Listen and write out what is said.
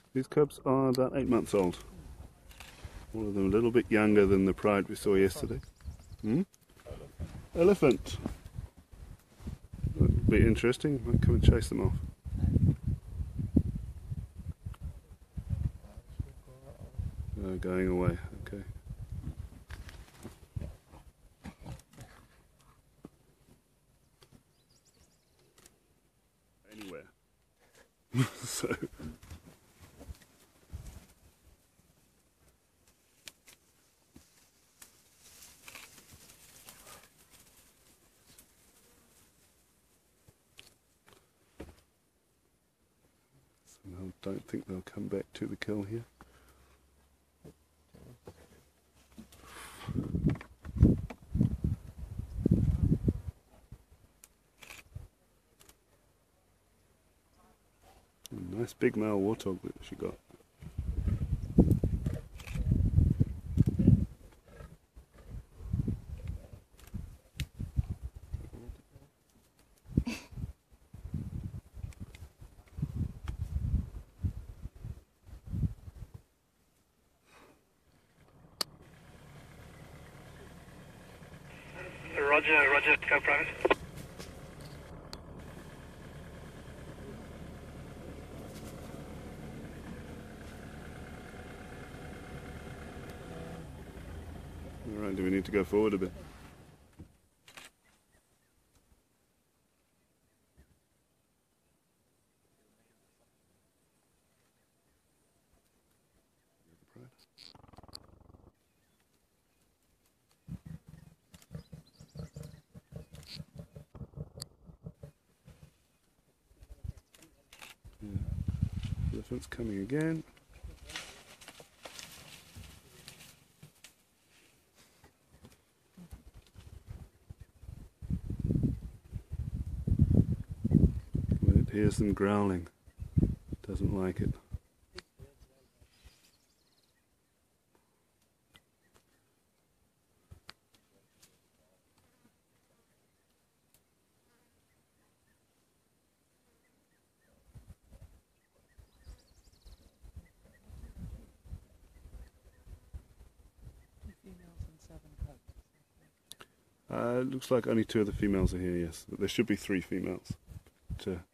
These cubs are about 8 months old. All of them a little bit younger than the pride we saw yesterday. Hmm? Elephant. That'll be interesting. Might come and chase them off. Going away. Okay. Anywhere. So. I don't think they'll come back to the kill here. Nice big male warthog that she got. Roger, go private. Alright, do we need to go forward a bit? Yeah. Elephant's coming again. When it hears them growling, doesn't like it. It looks like only 2 of the females are here, yes. There should be 3 females. But,